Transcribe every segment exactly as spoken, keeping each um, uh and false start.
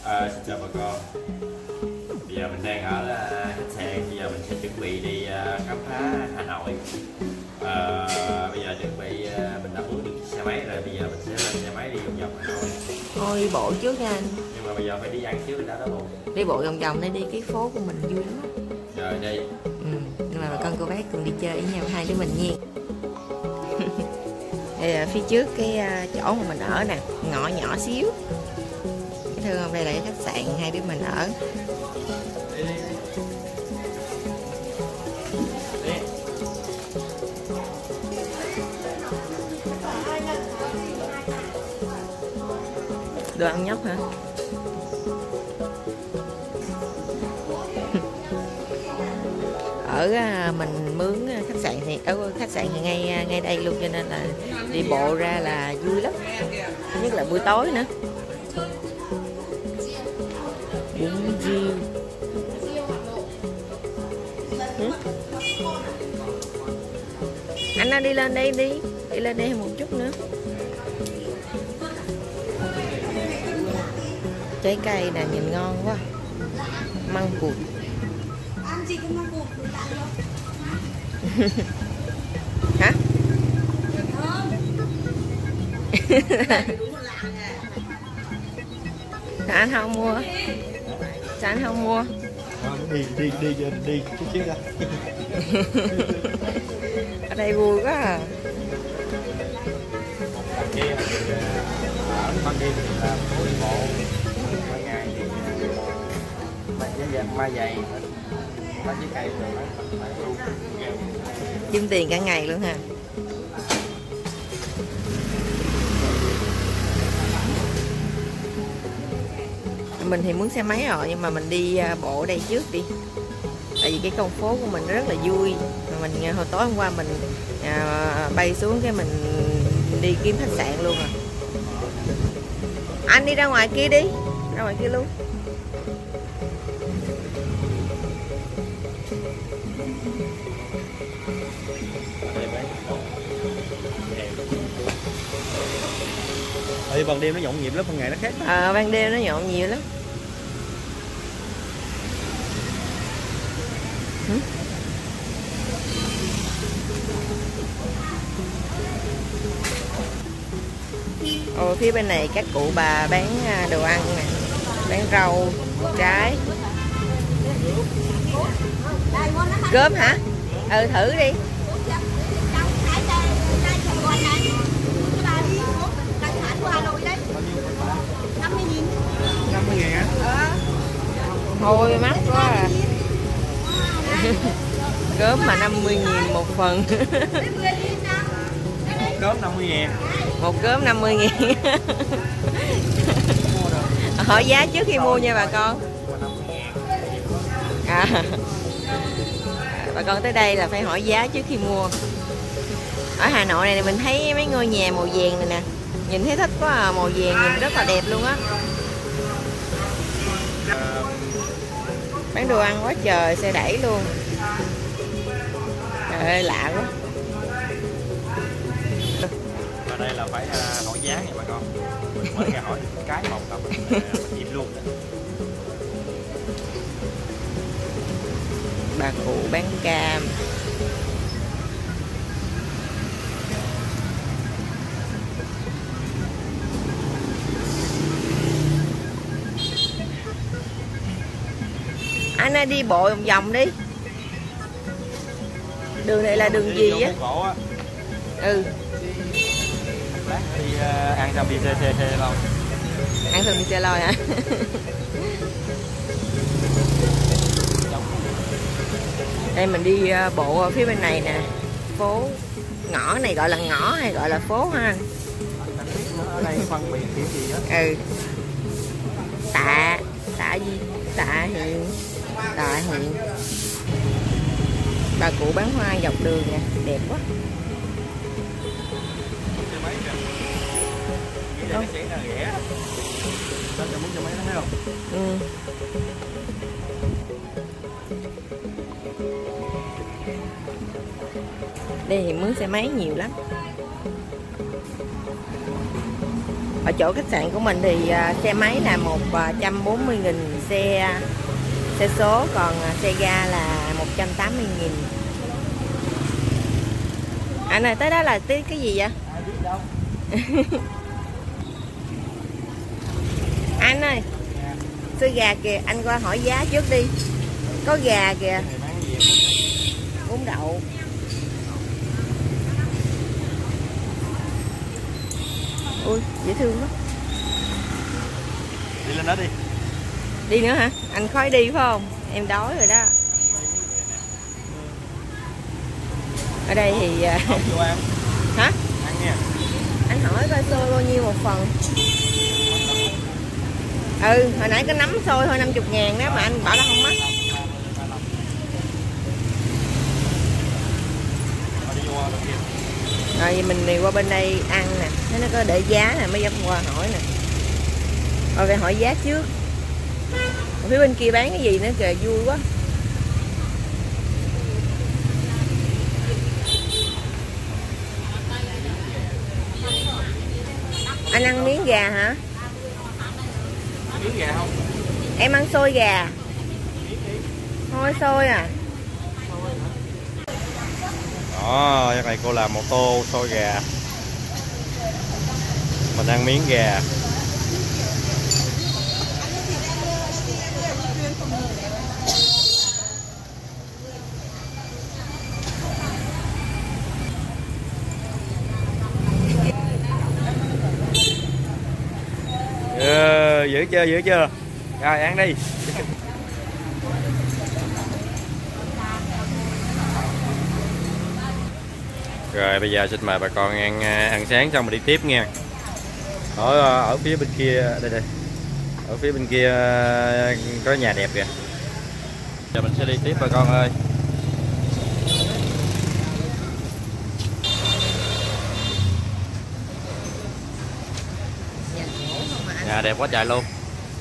À, xin chào bà con. Bây giờ mình đang ở uh, khách sạn. Bây giờ mình sẽ chuẩn bị đi uh, khám phá Hà Nội. uh, Bây giờ chuẩn bị uh, mình đã mướn được xe máy rồi. Bây giờ mình sẽ lên xe máy đi vòng vòng Hà Nội. Thôi đi bộ trước nha anh. Nhưng mà bây giờ phải đi ăn trước đã đó luôn. Đi bộ vòng vòng để đi cái phố của mình vui lắm á. Rồi đi. Ừ, nhưng mà bà con cô bác cùng đi chơi với nhau hai đứa mình nha. Đây, phía trước cái chỗ mà mình ở nè, ngõ nhỏ xíu. Thương không, đây là cái khách sạn hai đứa mình ở. Đồ ăn nhóc hả? Ở mình mướn khách sạn thì ở khách sạn thì ngay ngay đây luôn, cho nên là đi bộ ra là vui lắm, nhất là buổi tối nữa. Bún riêu. Ừ. Anh nó đi lên đây đi, đi lên đây một chút nữa. Trái cây nè, nhìn ngon quá. Măng cụt. Hả? Sao anh không mua? Sao anh không mua? Đi đi đi đi đi chút xíu ra. Ở đây vui quá à. Ở ban đêm thì là phố đi bộ, ban ngày thì mai giày mai giày bán trái cây rồi bán luôn. Kiếm tiền cả ngày luôn ha. Mình thì muốn xe máy rồi, nhưng mà mình đi bộ đây trước đi. Tại vì cái con phố của mình rất là vui. Mình hồi tối hôm qua mình à, bay xuống cái mình đi kiếm khách sạn luôn à. Anh đi ra ngoài kia đi, ra ngoài kia luôn. Ừ, ban đêm nó nhộn nhịp lắm, ban ngày nó khác. À, ban đêm nó nhộn nhiều lắm. Hử? Ồ, phía bên này các cụ bà bán đồ ăn nè, bán rau, trái. Cơm hả? Ừ, thử đi. năm mươi ngàn hả? Thôi mắc quá à. Cớm mà năm mươi nghìn một phần. Cớm năm mươi ngàn. Một cớm năm mươi nghìn. Hỏi giá trước khi mua nha bà con. À, bà con tới đây là phải hỏi giá trước khi mua. Ở Hà Nội này mình thấy mấy ngôi nhà màu vàng này nè, nhìn thấy thích quá à, màu vàng nhìn rất là đẹp luôn á. Bán đồ ăn quá trời, xe đẩy luôn. Trời ơi lạ quá. Ở đây là phải uh, hỏi giá nha bà con. Mình mới ra hỏi được cái một là mình, uh, mình im luôn đó. Bà cụ bán cam. Anh ơi, đi bộ vòng vòng đi. Đường này là đường gì á? Ừ. Lát đi uh, ăn xong đi xe xe xe lâu. Ăn xong đi xe lôi hả? Đây mình đi bộ ở phía bên này nè. Phố ngõ này gọi là ngõ hay gọi là phố ha anh? Ở đây phân biệt kiểu gì á? Ừ. Tạ, tạ gì? Tạ Hiện. Tạ Hiện. Bà cụ bán hoa dọc đường nè, đẹp quá. Cái xe là rẻ. Sao cho muốn cho mấy nó thấy không? Ừ. Đây thì mướn xe máy nhiều lắm. Ở chỗ khách sạn của mình thì uh, xe máy là một trăm bốn mươi nghìn xe xe số, còn uh, xe ga là một trăm tám mươi nghìn. Anh ơi, tới đó là tới cái gì vậy? Anh ơi, xôi gà kìa, anh qua hỏi giá trước đi. Có gà kìa. Bún đậu. Ui, dễ thương quá. Đi lên đó đi. Đi nữa hả? Anh khói đi phải không? Em đói rồi đó. Ở đây thì Không vô ăn. hả? Ăn nha. Anh hỏi coi xôi bao nhiêu một phần. Ừ, hồi nãy có nắm xôi thôi năm mươi ngàn đó mà anh bảo là không mắc. Rồi vậy mình đi qua bên đây ăn nè, thấy nó có để giá nè, mới dám qua hỏi nè. Rồi phải hỏi giá trước. Ở phía bên kia bán cái gì nữa kìa, vui quá. Anh ăn miếng gà hả? Miếng gà không? Em ăn xôi gà. Thôi xôi à. Đó, cái này cô làm một tô xôi gà. Mình ăn miếng gà. Ừ, giữ chưa, giữ chưa? Rồi ăn đi. Rồi bây giờ xin mời bà con ăn ăn sáng xong rồi đi tiếp nha. Ở ở phía bên kia đây đây. Ở phía bên kia có nhà đẹp kìa. Giờ mình sẽ đi tiếp bà con ơi. Nhà đẹp quá trời luôn.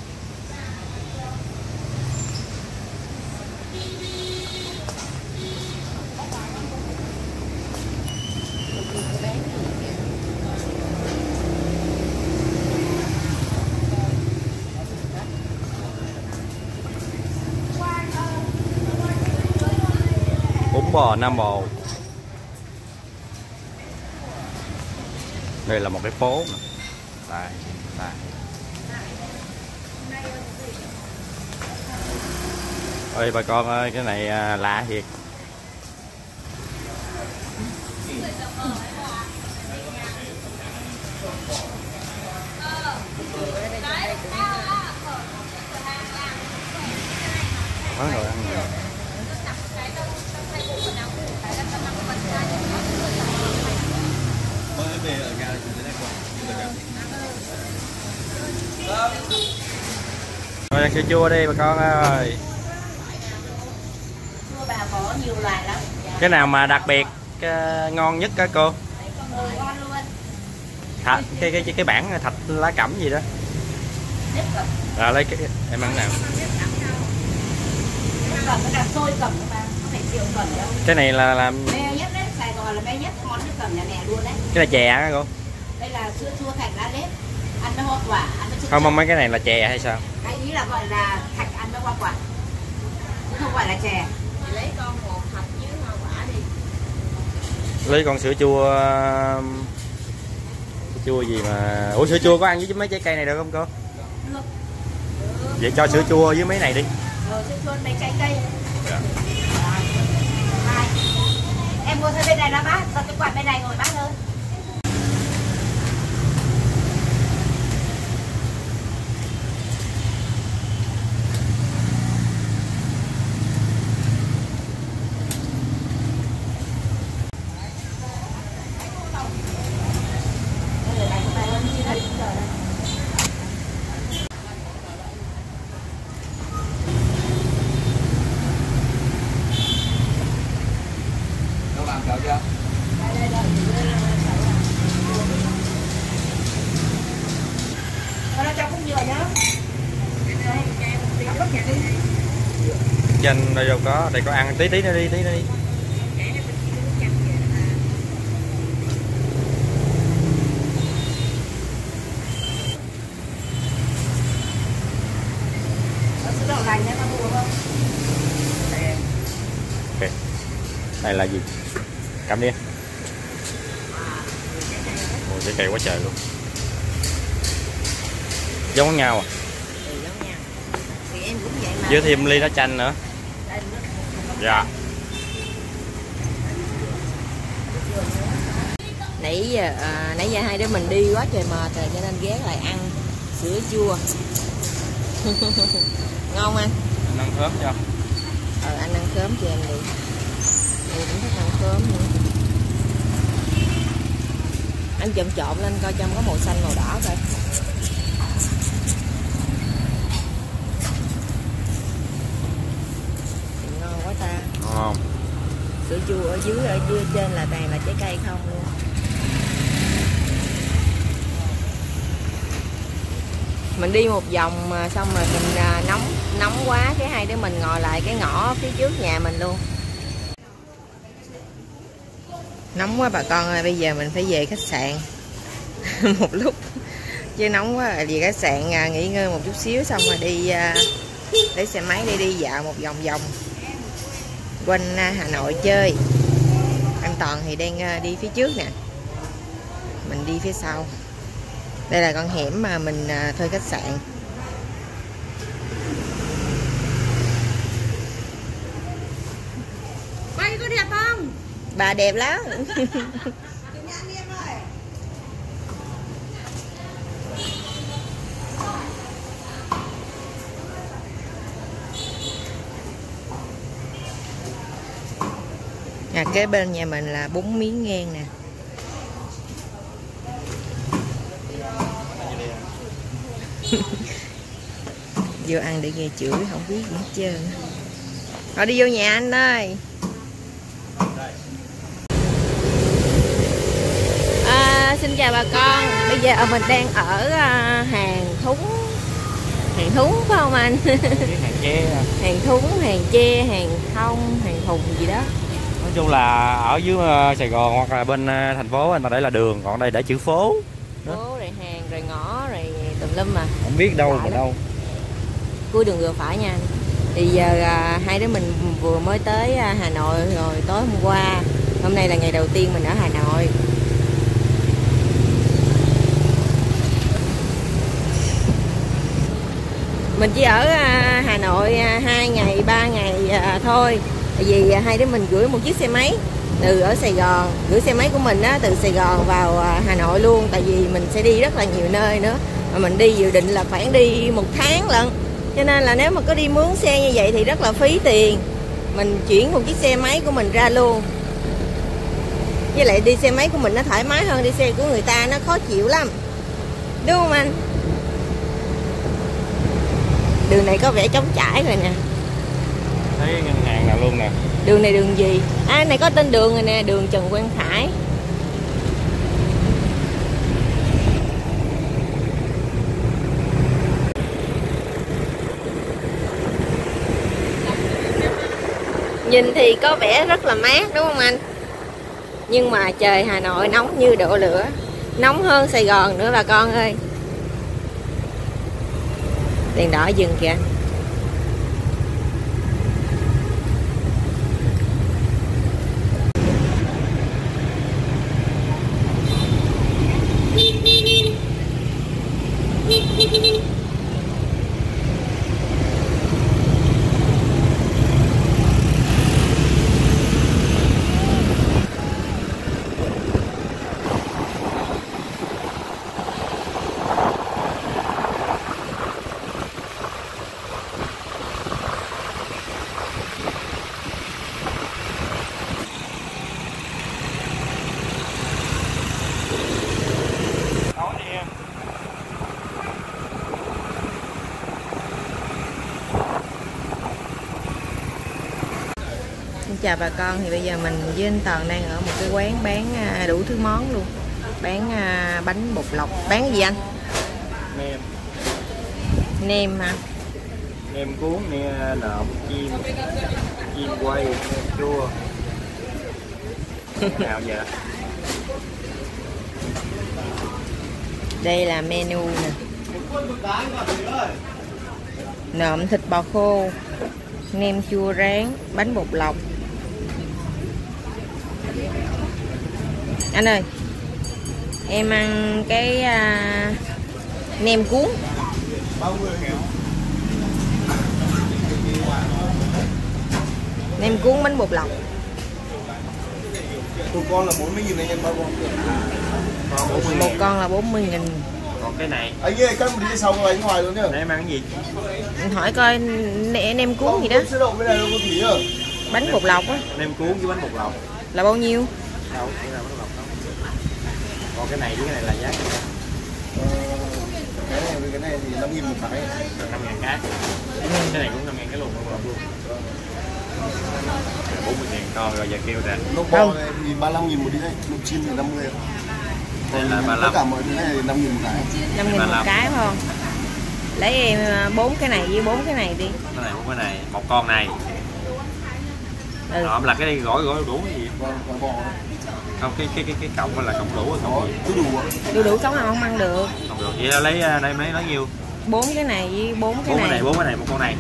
Bún bò Nam Bồ. Đây là một cái phố nè. Đây, đây. Ơi bà con ơi, cái này à, lạ thiệt. Có rồi ăn rồi. Rồi ăn sữa chua đi bà con ơi. Chua bà có nhiều loại lắm. Cái nào mà đặc biệt cái ngon nhất cả cô? Ngon luôn. Thạch, cái cái cái cái bản thạch lá cẩm gì đó. À, lấy cái em ăn nào. Cầm cái đàn xôi cầm mà không phải rượu cầm đâu. Cái này là làm Mê nhất đấy, Sài Gòn là mê nhất món nước cầm nhà mẹ luôn đấy. cái là chè hả cô? Đây là sữa chua thạch lá lết, ăn với hoa quả, ăn với Không, không mấy cái này là chè hay sao? cái ý là gọi là thạch ăn với hoa quả, chứ không phải là chè. Thì lấy con một thạch với hoa quả đi. Lấy con sữa chua sữa chua gì mà ủa sữa chua có ăn với mấy trái cây này được không cô? Được. Vậy cho sữa chua với mấy này đi. Rồi sữa chua mấy trái cây. Dạ. Hai. Em mua theo bên này đó bác, sao cái quạt bên này ngồi bác ơi. Chanh đây đâu có, đây có ăn tí tí nữa đi, tí nữa đi. Ok, đây là gì? Cầm đi. Ôi, trái cây quá trời luôn. Giống nhau à? Ừ, giống nhau. Thì em cũng vậy mà. Với thêm ly lá chanh nữa. Dạ. Nãy giờ à, nãy giờ hai đứa mình đi quá trời mệt rồi cho nên ghé lại ăn sữa chua. Ngon anh? Anh ăn khóm cho. Ờ anh ăn khóm cho em đi. Em cũng thích ăn khóm nữa. Anh trộn trộn lên coi trong có màu xanh màu đỏ coi. Ngon quá ta. Ngon. Sữa chua ở dưới ở dưới trên là toàn là trái cây không luôn. Mình đi một vòng mà xong rồi mình à, nóng nóng quá cái hai đứa mình ngồi lại cái ngõ phía trước nhà mình luôn. Nóng quá bà con ơi, bây giờ mình phải về khách sạn một lúc chứ nóng quá. Về khách sạn à, nghỉ ngơi một chút xíu xong rồi đi à, lấy xe máy đi đi dạo một vòng vòng quanh à, Hà Nội chơi. Anh Toàn thì đang à, đi phía trước nè, mình đi phía sau. Đây là con hẻm mà mình à, thuê khách sạn. Quay có đẹp không? Bà đẹp lắm. À, kế bên nhà mình là bún miếng ngang nè. Vô ăn để nghe chửi không biết gì hết trơn. Rồi đi vô nhà anh ơi. À, xin chào bà con. Bây giờ mình đang ở à, hàng thúng. Hàng thúng phải không anh? Hàng tre. Hàng thúng, hàng tre, hàng thông, hàng thùng gì đó. Nói chung là ở dưới Sài Gòn hoặc là bên thành phố anh mà đây là đường, còn đây để chữ phố. Phố rồi hàng rồi ngõ rồi tùm lum mà. Không biết đâu mà đâu. Cuối đường vừa phải nha anh. Thì giờ à, hai đứa mình vừa mới tới à, Hà Nội rồi tối hôm qua. Hôm nay là ngày đầu tiên mình ở Hà Nội. Mình chỉ ở à, Hà Nội à, hai ngày, ba ngày à, thôi. Tại vì à, hai đứa mình gửi một chiếc xe máy từ ở Sài Gòn, gửi xe máy của mình á, từ Sài Gòn vào à, Hà Nội luôn. Tại vì mình sẽ đi rất là nhiều nơi nữa. Mà mình đi dự định là khoảng đi một tháng lận. Cho nên là nếu mà có đi mướn xe như vậy thì rất là phí tiền. Mình chuyển một chiếc xe máy của mình ra luôn. Với lại đi xe máy của mình nó thoải mái hơn đi xe của người ta, nó khó chịu lắm. Đúng không anh? Đường này có vẻ trống trải rồi nè. Thấy ngân hàng nào luôn nè. Đường này đường gì? À này có tên đường rồi nè, đường Trần Quang Khải. Nhìn thì có vẻ rất là mát đúng không anh? Nhưng mà trời Hà Nội nóng như đổ lửa. Nóng hơn Sài Gòn nữa bà con ơi. Đèn đỏ dừng kìa. Chào bà con, thì bây giờ mình với anh Toàn đang ở một cái quán bán đủ thứ món luôn. Bán bánh bột lọc, bán gì anh? Nem. Nem hả? Nem cuốn, nem nộm, chim, chim quay, nem chua. Nào vậy? Đây là menu nè. nộm thịt bò khô, nem chua rán, bánh bột lọc. Anh ơi, em ăn cái à, nem cuốn. Nem cuốn bánh bột lọc. Một con là bốn mươi nghìn anh em bao con. Một con là bốn mươi nghìn. Còn cái này Anh ơi, cắt một đi sau ngoài ngoài luôn nhá. để em ăn cái gì? Hỏi coi nè, nem cuốn gì đó. Sữa đậu bên này đâu có thủy à? Bánh bột lọc á Nem cuốn với bánh bột lọc. là bao nhiêu? Đâu, cái nào bánh bột lọc đâu. Còn cái này với cái này là giá cái này. Ờ, cái này với cái này thì năm nghìn một cái. năm ngàn cái. Cái này cũng năm ngàn cái luôn, bột lọc luôn. bốn mươi ngàn con rồi giờ kêu ra. Lốc bò này thì ba mươi lăm nghìn một đi đấy, lục chim thì năm mươi. Đây là ba mươi Tất lăm. cả mọi thứ này năm nghìn một cái. năm nghìn một cái phải không? Lấy em bốn cái này với bốn cái này đi. Cái này bốn cái này, một con này. Ừ. Đó là cái này gỏi gỏi đủ cái gì? Vâng, gói bò đấy. Không, cái cái cái cái cọng là cọng đủ hay Có, cọng gì? cứ đủ ạ. Đủ đủ sống nào không ăn được. Không được. Vậy là lấy đây mấy lấy nhiêu? Bốn cái này với bốn cái Bốn cái này. này, bốn cái này, một con này.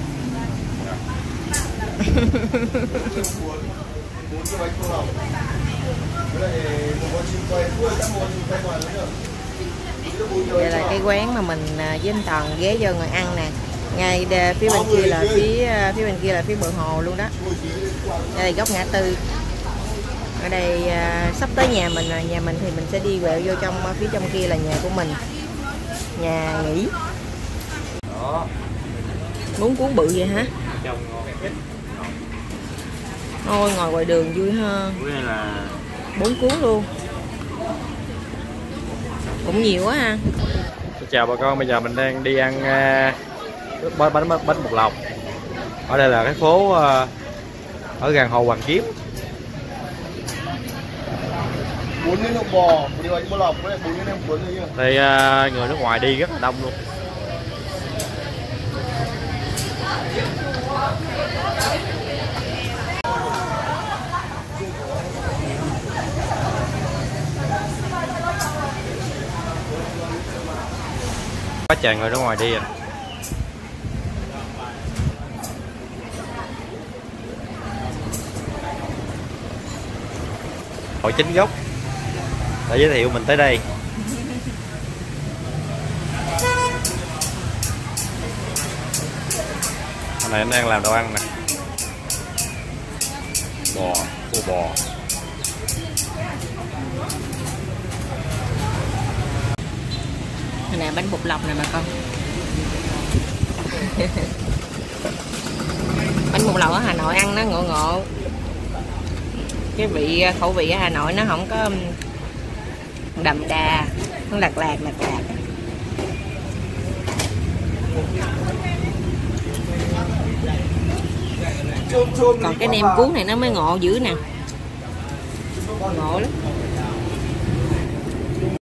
Bốn cái bánh khô lọc. Cái này một con chim quay, cuối các một chim quay ngoài nữa nhá. Đây là cái quán mà mình à, với anh Toàn ghé vô ngồi ăn nè. Ngay đê- phía bên kia là phía à, phía bên kia là phía bờ hồ luôn đó. Đây là góc ngã tư. Ở đây à, sắp tới nhà mình rồi, nhà mình thì mình sẽ đi quẹo vô trong à, phía trong kia là nhà của mình. Nhà nghỉ. Đó. Muốn cuốn bự vậy hả? Trong ngon. Ôi ngồi ngoài đường vui hơn. Cái này là Bốn cuốn luôn. Cũng nhiều quá ha. Xin chào bà con, bây giờ mình đang đi ăn uh, bánh, bánh bánh bột lọc. Ở đây là cái phố uh, ở gần hồ Hoàn Kiếm. Bốn cái lốc bò, một cái bánh bò lọc, với bốn cái nem cuốn thôi nhá. Đây uh, người nước ngoài đi rất là đông luôn. Quá trời người nước ngoài đi à. Hội chính gốc để giới thiệu mình tới đây. Hôm nay anh đang làm đồ ăn nè. Bò, cua bò. Này nè bánh bột lọc nè bà con. Bánh bột lọc ở Hà Nội ăn nó ngộ ngộ. Cái vị khẩu vị ở Hà Nội nó không có đậm đà, nó lạc lạc lạc lạc. Còn cái nem cuốn này nó mới ngộ dữ nè. Ngộ lắm.